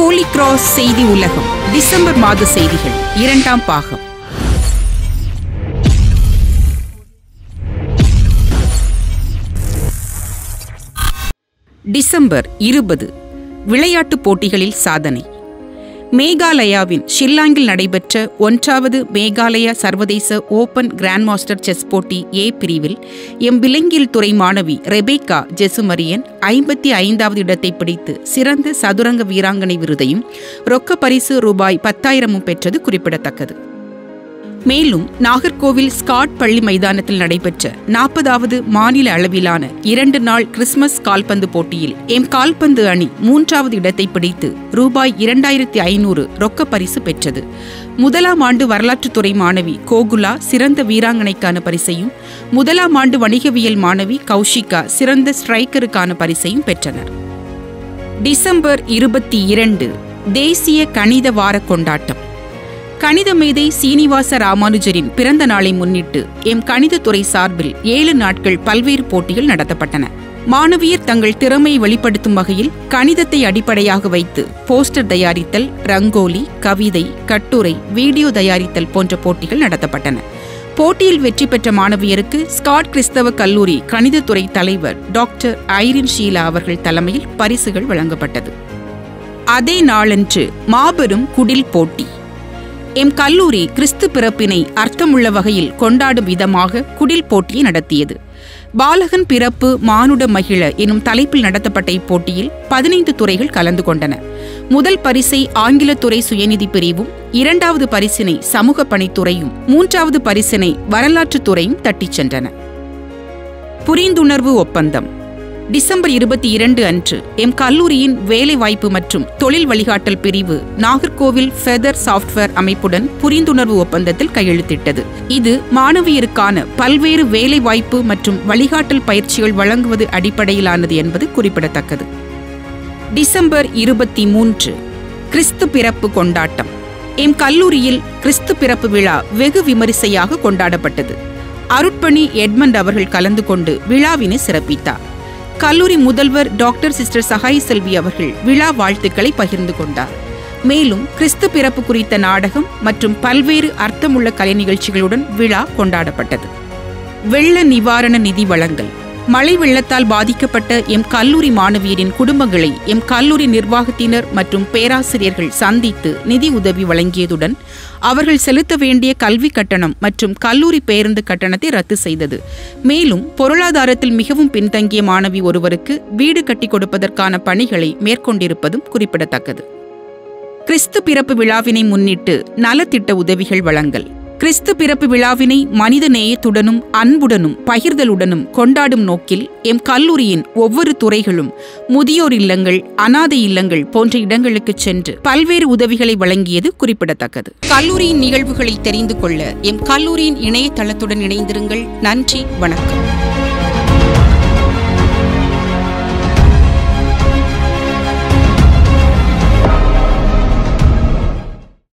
Holi cross செய்தி உலகம் December மாத செய்திகள் 2ஆம் பாகம். டிசம்பர் 20 விளையாட்டுப் போட்டிகளில் சாதனை. மேகாலயாவின் ஷில்லாங்கில் நடைபெற்ற 1வது மேகாலயா சர்வதேச ஓபன் கிராண்ட் மாஸ்டர் செஸ் போட்டி ஏ பிரிவில் விலங்கியல் துறை மாணவி ரெபேக்கா ஜெசுமரியன் 55வது இடத்தை பிடித்து சிறந்த சதுரங்க வீராங்கனை விருதையும் ரொக்க பரிசு ரூபாய் 10,000 பெற்றது குறிப்பிடத்தக்கது. மேலும் நாகர்கோவில் ஸ்காட் பள்ளி மைதானத்தில் நடைபெற்ற 40வது மாநில அளவிலான 2 நாள் கிறிஸ்துமஸ் கால்பந்து போட்டியில் கால்பந்து அணி 3வது இடத்தை பிடித்து ரூபாய் 2,500 ரொக்க பரிசு பெற்றது. முதலாம் ஆண்டு வரலாற்றுத்துறை மாணவி கோகுலா சிறந்த வீராங்கனைக்கான பரிசையும், முதலாம் ஆண்டு வணிகவியல் மாணவி கௌஷிகா சிறந்த ஸ்ட்ரைக்கருக்கான பரிசையும் பெற்றனர். டிசம்பர் 22 தேசிய கணித வார கொண்டாட்டம். கணித மேதை சீனிவாச ராமானுஜரின் பிறந்த நாளை முன்னிட்டு கணிதத்துறை சார்பில் 7 நாட்கள் பல்வேறு போட்டிகள் நடத்தப்பட்டன. மாணவியர் தங்கள் திறமையை வெளிப்படுத்தும் வகையில் கணிதத்தை அடிப்படையாக வைத்து போஸ்டர் தயாரித்தல், ரங்கோலி, கவிதை, கட்டுரை, வீடியோ தயாரித்தல் போன்ற போட்டிகள் நடத்தப்பட்டன. போட்டியில் வெற்றி பெற்ற மாணவியருக்கு ஸ்காட் கிறிஸ்தவ கல்லூரி கணிதத்துறை தலைவர் டாக்டர் ஐரின் ஷீலா அவர்கள் தலைமையில் பரிசுகள் வழங்கப்பட்டது. அதே நாளன்று மாபெரும் குடில் போட்டி. கல்லூரி கிறிஸ்து பிறப்பினை அர்த்தமுள்ள வகையில் கொண்டாடும் விதமாக குடில் போட்டியை நடத்தியது. பாலகன் பிறப்பு மானுட மகிழ எனும் தலைப்பில் நடத்தப்பட்ட இப்போட்டியில் 15 துறைகள் கலந்து கொண்டன. முதல் பரிசை ஆங்கிலத்துறை சுயநிதி பிரிவும், 2வது பரிசினை சமூக பணித்துறையும், 3வது பரிசினை வரலாற்றுத்துறையும் தட்டிச் சென்றன. புரிந்துணர்வு ஒப்பந்தம். டிசம்பர் 22 அன்று கல்லூரியின் வேலைவாய்ப்பு மற்றும் தொழில் வழிகாட்டல் பிரிவு நாகர்கோவில் ஃபெதர் சாஃப்ட்வேர் அமைப்புடன் புரிந்துணர்வு ஒப்பந்தத்தில் கையெழுத்திட்டது. இது மாணவியருக்கான பல்வேறு வேலைவாய்ப்பு மற்றும் வழிகாட்டல் பயிற்சிகள் வழங்குவது அடிப்படையிலானது என்பது குறிப்பிடத்தக்கது. டிசம்பர் 23 கிறிஸ்து பிறப்பு கொண்டாட்டம். கல்லூரியில் கிறிஸ்து பிறப்பு விழா வெகு விமரிசையாக கொண்டாடப்பட்டது. அருட்பணி எட்மண்ட் அவர்கள் கலந்து கொண்டு விழாவினை சிறப்பித்தார். கல்லூரி முதல்வர் டாக்டர் சிஸ்டர் சகாய் செல்வி அவர்கள் விழா வாழ்த்துக்களை பகிர்ந்து கொண்டார். மேலும் கிறிஸ்து பிறப்பு குறித்த நாடகம் மற்றும் பல்வேறு அர்த்தமுள்ள கலை நிகழ்ச்சிகளுடன் விழா கொண்டாடப்பட்டது. வெள்ள நிவாரண நிதி வழங்கல். மழை வெள்ளத்தால் பாதிக்கப்பட்ட கல்லூரி மாணவியரின் குடும்பங்களை கல்லூரி நிர்வாகத்தினர் மற்றும் பேராசிரியர்கள் சந்தித்து நிதி உதவி வழங்கியதுடன் அவர்கள் செலுத்த வேண்டிய கல்வி கட்டணம் மற்றும் கல்லூரி பேருந்து கட்டணத்தை ரத்து செய்தது. மேலும் பொருளாதாரத்தில் மிகவும் பின்தங்கிய மாணவி ஒருவருக்கு வீடு கட்டி கொடுப்பதற்கான பணிகளை மேற்கொண்டிருப்பதும் குறிப்பிடத்தக்கது. கிறிஸ்து பிறப்பு விழாவினை முன்னிட்டு நலத்திட்ட உதவிகள் வழங்கல். கிறிஸ்து பிறப்பு விழாவினை மனித நேயத்துடனும் அன்புடனும் பகிர்தலுடனும் கொண்டாடும் நோக்கில் கல்லூரியின் ஒவ்வொரு துறைகளும் முதியோர் இல்லங்கள், அனாதை இல்லங்கள் போன்ற இடங்களுக்கு சென்று பல்வேறு உதவிகளை வழங்கியது குறிப்பிடத்தக்கது. கல்லூரியின் நிகழ்வுகளை தெரிந்து கொள்ள கல்லூரியின் இணையதளத்துடன் இணைந்திருங்கள். நன்றி, வணக்கம்.